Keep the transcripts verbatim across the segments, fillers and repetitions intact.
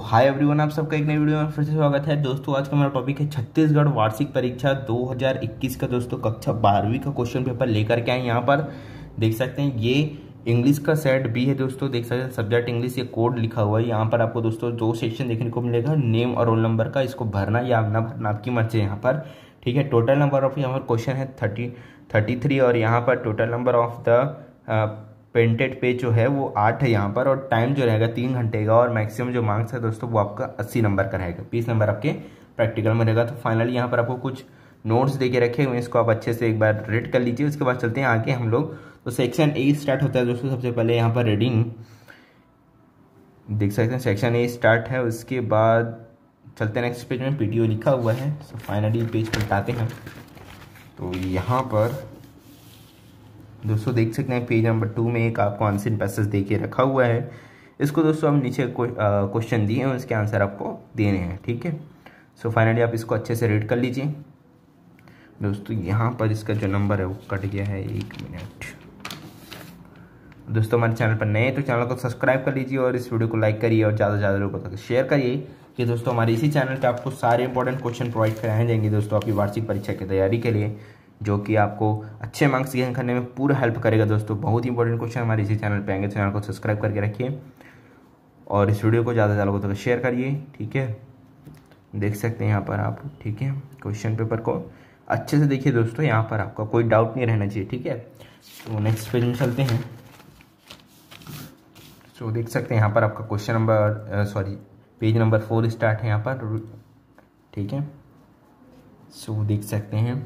Hi everyone, आप सबका एक नई वीडियो में फिर से स्वागत है। दोस्तों आज का हमारा टॉपिक है छत्तीसगढ़ वार्षिक परीक्षा दो हज़ार इक्कीस का दोस्तों कक्षा बारहवीं का क्वेश्चन पेपर लेकर के आए। यहाँ पर देख सकते हैं ये इंग्लिश का सेट बी है दोस्तों। देख सकते हैं सब्जेक्ट इंग्लिश, ये कोड लिखा हुआ है। यहाँ पर आपको दोस्तों दो सेक्शन देखने को मिलेगा, नेम और रोल नंबर का। इसको भरना या ना भरना आपकी मर्जी है यहाँ पर, ठीक है। टोटल नंबर ऑफ यहाँ पर क्वेश्चन है थर्टी थर्टी थ्री और यहाँ पर total number of the printed page जो है वो आठ है यहाँ पर, और टाइम जो रहेगा तीन घंटे का, और मैक्सिमम जो मार्क्स है दोस्तों वो आपका अस्सी नंबर का रहेगा। बीस नंबर आपके प्रैक्टिकल में रहेगा। तो फाइनली यहाँ पर आपको कुछ नोट्स देके रखे हुए हैं, इसको आप अच्छे से एक बार रीड कर लीजिए। उसके बाद चलते हैं आगे हम लोग। तो सेक्शन ए स्टार्ट होता है दोस्तों। सबसे पहले यहाँ पर रीडिंग देख सकते हैं, सेक्शन ए स्टार्ट है। उसके बाद चलते हैं नेक्स्ट पेज में, पीटीओ लिखा हुआ है। सो फाइनली पेज पलटाते हैं तो यहाँ पर दोस्तों देख सकते हैं पेज नंबर टू में एक आपको आंसर पैसेज दे के रखा हुआ है। इसको दोस्तों हम नीचे क्वेश्चन दिए हैं, उसके आंसर आपको देने हैं, ठीक है। सो फाइनली आप इसको अच्छे से रीड कर लीजिए दोस्तों। यहाँ पर इसका जो नंबर है वो कट गया है, एक मिनट। दोस्तों हमारे चैनल पर नए हैं तो चैनल को सब्सक्राइब कर लीजिए और इस वीडियो को लाइक करिए और ज़्यादा से ज़्यादा लोगों तक शेयर करिए कि दोस्तों हमारे इसी चैनल पर आपको सारे इंपॉर्टेंट क्वेश्चन प्रोवाइड कराए जाएंगे दोस्तों आपकी वार्षिक परीक्षा की तैयारी के लिए, जो कि आपको अच्छे मार्क्स गेन करने में पूरा हेल्प करेगा दोस्तों। बहुत ही इंपॉर्टेंट क्वेश्चन हमारे इसी चैनल पे आएंगे। चैनल को सब्सक्राइब करके रखिए और इस वीडियो को ज़्यादा से ज़्यादा लोगों तक शेयर करिए, ठीक है। देख सकते हैं यहाँ पर आप, ठीक है। क्वेश्चन पेपर को अच्छे से देखिए दोस्तों, यहाँ पर आपका कोई डाउट नहीं रहना चाहिए, ठीक है। तो नेक्स्ट पेज में चलते हैं। तो देख सकते हैं यहाँ पर आपका question number sorry page number four start है यहाँ पर, ठीक है। सो देख सकते हैं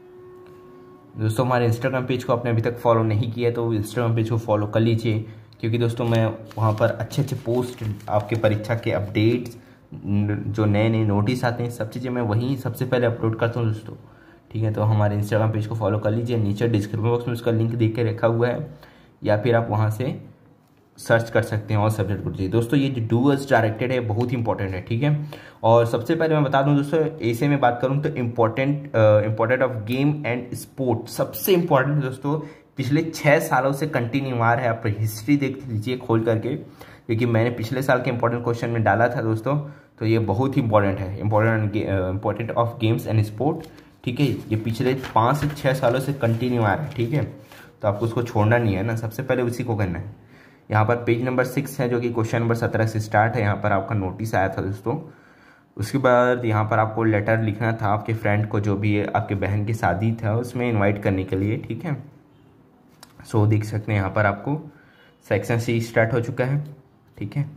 दोस्तों हमारे इंस्टाग्राम पेज को आपने अभी तक फॉलो नहीं किया तो इंस्टाग्राम पेज को फॉलो कर लीजिए, क्योंकि दोस्तों मैं वहाँ पर अच्छे अच्छे पोस्ट, आपके परीक्षा के अपडेट्स, जो नए नए नोटिस आते हैं, सब चीज़ें मैं वहीं सबसे पहले अपलोड करता हूँ दोस्तों, ठीक है। तो हमारे इंस्टाग्राम पेज को फॉलो कर लीजिए। नीचे डिस्क्रिप्शन बॉक्स में उसका लिंक देख के रखा हुआ है, या फिर आप वहाँ से सर्च कर सकते हैं और सब्जेक्ट को। दोस्तों ये जो डूअर्स डायरेक्टेड है बहुत इंपॉर्टेंट है, ठीक है। और सबसे पहले मैं बता दूं दोस्तों, ऐसे में बात करूं तो important important of game and sport सबसे इम्पोर्टेंट है दोस्तों। पिछले छः सालों से कंटिन्यू आ रहा है। आप हिस्ट्री देख लीजिए खोल करके, क्योंकि मैंने पिछले साल के इंपॉर्टेंट क्वेश्चन में डाला था दोस्तों। तो ये बहुत ही इंपॉर्टेंट है, important important of games and sport, ठीक है। ये पिछले पाँच से छः सालों से कंटिन्यू आ रहा है, ठीक है। तो आपको उसको छोड़ना नहीं है ना, सबसे पहले उसी को करना है। यहाँ पर पेज नंबर सिक्स है, जो कि क्वेश्चन नंबर सत्रह से स्टार्ट है। यहाँ पर आपका नोटिस आया था दोस्तों। उसके बाद यहाँ पर आपको लेटर लिखना था आपके फ्रेंड को, जो भी आपके बहन की शादी था उसमें इनवाइट करने के लिए, ठीक है। सो देख सकते हैं यहाँ पर आपको सेक्शन सी स्टार्ट हो चुका है, ठीक है।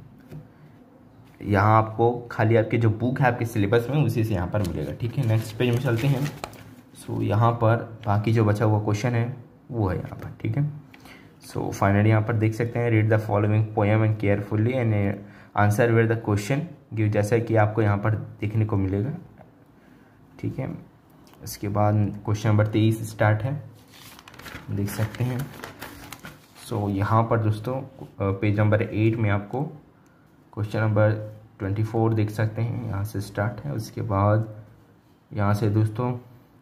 यहाँ आपको खाली आपके जो बुक है आपके सिलेबस में उसी से यहाँ पर मिलेगा, ठीक है। नेक्स्ट पेज में चलते हैं। सो यहाँ पर बाकी जो बचा हुआ क्वेश्चन है वो है यहाँ पर, ठीक है। सो फाइनली यहाँ पर देख सकते हैं, read the following poem and carefully and answer where the question give, जैसा कि आपको यहाँ पर देखने को मिलेगा, ठीक है। इसके बाद क्वेश्चन नंबर तेईस स्टार्ट है, देख सकते हैं। सो so, यहाँ पर दोस्तों पेज नंबर एट में आपको क्वेश्चन नंबर ट्वेंटी फोर देख सकते हैं, यहाँ से स्टार्ट है। उसके बाद यहाँ से दोस्तों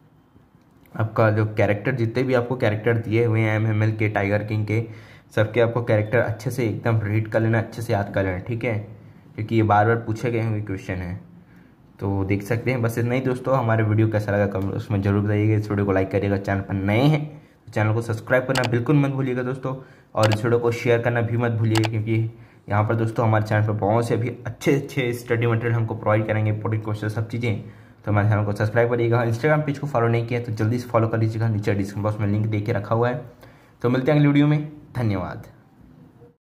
आपका जो कैरेक्टर, जितने भी आपको कैरेक्टर दिए हुए हैं एम एम एल के, टाइगर किंग के, सबके आपको कैरेक्टर अच्छे से एकदम रीड कर लेना, अच्छे से याद कर लेना, ठीक है, क्योंकि ये बार बार पूछे गए हुए क्वेश्चन हैं। तो देख सकते हैं। बस इतना ही दोस्तों। हमारे वीडियो कैसा लगा कमेंट उसमें जरूर बताइएगा। इस वीडियो को लाइक करिएगा, चैनल पर नए हैं तो चैनल को सब्सक्राइब करना बिल्कुल मत भूलिएगा दोस्तों, और इस वीडियो को शेयर करना भी मत भूलिएगा, क्योंकि यहाँ पर दोस्तों हमारे चैनल पर बहुत से अभी अच्छे अच्छे स्टडी मटेरियल हमको प्रोवाइड करेंगे, इंपॉर्टेंट क्वेश्चन सब चीज़ें। तो हमारे चैनल को सब्सक्राइब करिएगा। इंस्टाग्राम पेज को फॉलो नहीं किया तो जल्दी से फॉलो कर लीजिएगा, नीचे डिस्क्रिप्शन बॉक्स में लिंक दे के रखा हुआ है। तो मिलते हैं अगली वीडियो में, धन्यवाद।